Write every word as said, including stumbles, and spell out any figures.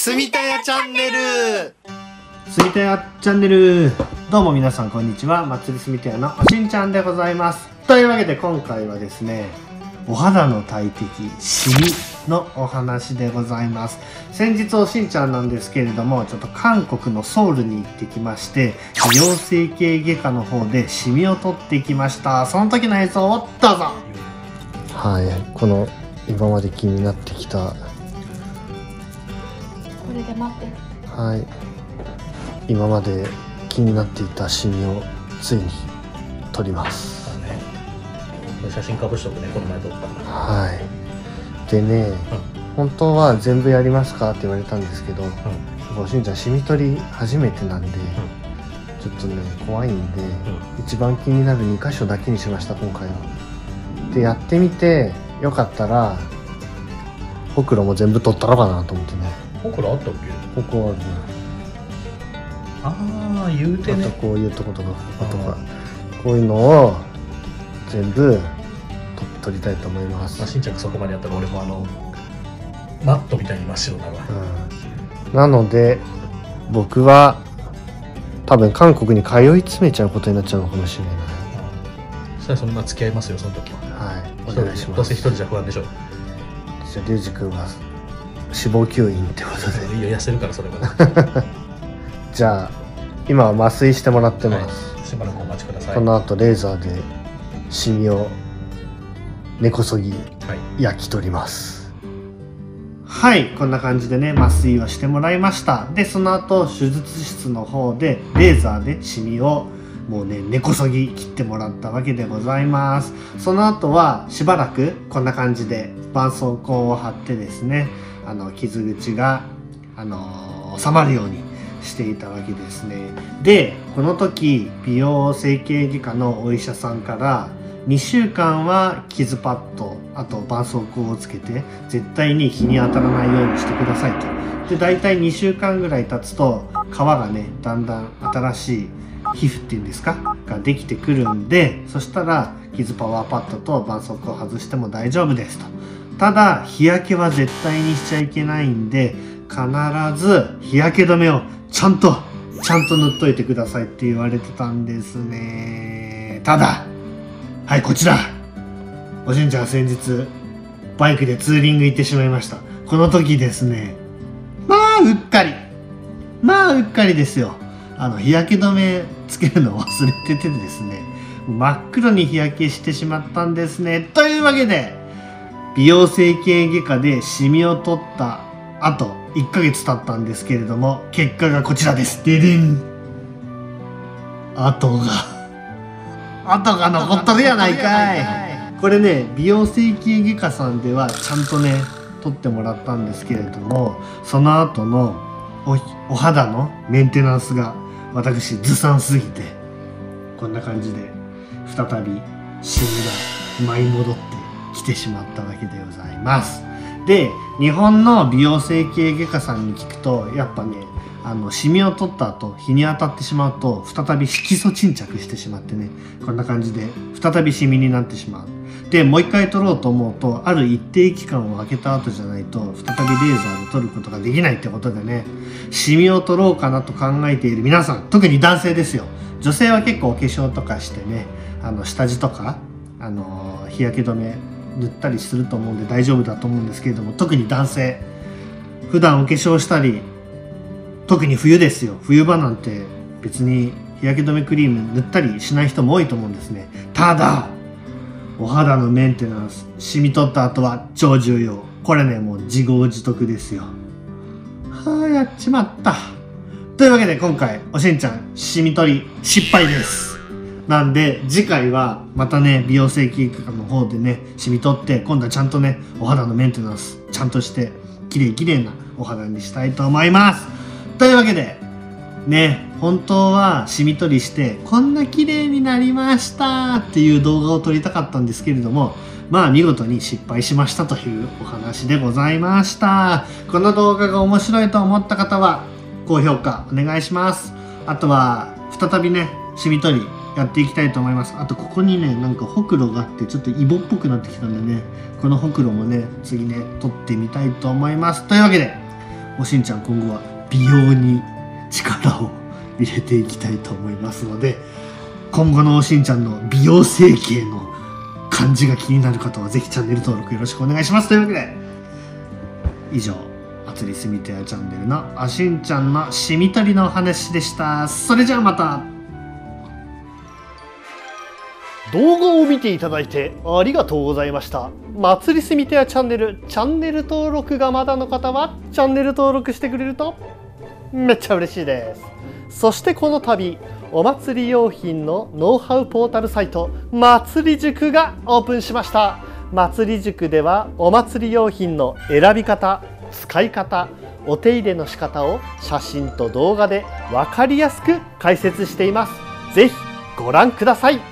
すみたやチャンネル。 すみたやチャンネル、どうも皆さんこんにちは。祭りすみたやのおしんちゃんでございます。というわけで今回はですね、お肌の大敵シミのお話でございます。先日おしんちゃんなんですけれども、ちょっと韓国のソウルに行ってきまして、美容整形外科の方でシミを取ってきました。その時の映像をどうぞ。はい、この今まで気になってきた、 これで待って。 はい、今まで気になっていたシミをついに取ります。 写真かぶしとくね、この前撮った。 はい。でね、うん、本当は全部やりますかって言われたんですけど、うん、しんちゃんシミ取り初めてなんで、うん、ちょっとね怖いんで、うん、一番気になるにかしょだけにしました、今回は。でやってみてよかったらほくろも全部取ったのかなと思ってね。 ほくろあったっけ？ ここあるね。 ああ、言うてね。 あとこういうとことかこことかこういうのを全部取りたいと思います。 まあ、しんちゃんがそこまでやったら俺もあのマットみたいに真っ白だわ、 うん、なので僕は多分韓国に通い詰めちゃうことになっちゃうのかもしれない。 そしたらそのまま付き合いますよ、その時は。 はい、お願いします。 どうせ一人じゃ不安でしょ。 じゃあリュウジ君は脂肪吸引ってことで。 いいよ、痩せるからそれはじゃあ今は麻酔してもらってます、 はい、しばらくお待ちください。 この後レーザーでシミを根こそぎ焼き取ります。はい、はい、こんな感じでね麻酔をしてもらいました。でその後手術室の方でレーザーでシミをもうね根こそぎ切ってもらったわけでございます。その後はしばらくこんな感じで絆創膏を貼ってですね、あの傷口があの収まるようにしていたわけですね。でこの時美容整形外科のお医者さんからにしゅうかんは傷パッド、あと絆創膏をつけて絶対に日に当たらないようにしてくださいと。で大体にしゅうかんぐらい経つと皮がねだんだん新しい皮膚っていうんですかができてくるんで、そしたら傷パワーパッドと絆創膏を外しても大丈夫ですと。ただ日焼けは絶対にしちゃいけないんで、必ず日焼け止めをちゃんとちゃんと塗っといてくださいって言われてたんですね。ただはい、こちらおしんちゃん先日バイクでツーリング行ってしまいました。この時ですね、まあうっかりまあうっかりですよ、あの日焼け止めつけるのを忘れててですね、真っ黒に日焼けしてしまったんですね。というわけで美容整形外科でシミを取った後いっかげつ経ったんですけれども、結果がこちらです。ででん、跡が跡が残っとるやないかい。これね美容整形外科さんではちゃんとね取ってもらったんですけれども、その後の お, お肌のメンテナンスが私ずさんすぎて、こんな感じで再びシミが舞い戻ってきてしまったわけでございます。で日本の美容整形外科さんに聞くと、やっぱねあのシミを取った後日に当たってしまうと再び色素沈着してしまってね、こんな感じで再びシミになってしまう。でもう一回取ろうと思うとある一定期間を空けた後じゃないと再びレーザーで取ることができないってことでね、シミを取ろうかなと考えている皆さん、特に男性ですよ。女性は結構お化粧とかしてね、あの下地とかあの日焼け止め塗ったりすると思うんで大丈夫だと思うんですけれども、特に男性普段お化粧したり、特に冬ですよ、冬場なんて別に日焼け止めクリーム塗ったりしない人も多いと思うんですね。ただお肌のメンテナンス、シミ取った後は超重要。これねもう自業自得ですよ。はあやっちまった。というわけで今回おしんちゃんシミ取り失敗です。なんで次回はまたね美容整形外科の方でねシミ取って、今度はちゃんとねお肌のメンテナンスちゃんとして綺麗綺麗なお肌にしたいと思います。というわけでね、本当はシミ取りしてこんな綺麗になりましたっていう動画を撮りたかったんですけれども、まあ見事に失敗しましたというお話でございました。この動画が面白いと思った方は高評価お願いします。あとは再びねシミ取りやっていきたいと思います。あとここにねなんかほくろがあってちょっとイボっぽくなってきたんでね、このほくろもね次ね取ってみたいと思います。というわけでおしんちゃん今後は美容に力を入れていきたいと思いますので、今後のおしんちゃんの美容整形の感じが気になる方はぜひチャンネル登録よろしくお願いします。というわけで以上、あつりすみてやチャンネルのおしんちゃんのしみ取りのお話でした。それじゃあまた。動画を見ていただいてありがとうございました。まつりすみてやチャンネル、チャンネル登録がまだの方はチャンネル登録してくれるとめっちゃ嬉しいです。そしてこの度お祭り用品のノウハウポータルサイト祭り塾がオープンしました。祭り塾ではお祭り用品の選び方、使い方、お手入れの仕方を写真と動画で分かりやすく解説しています。ぜひご覧ください。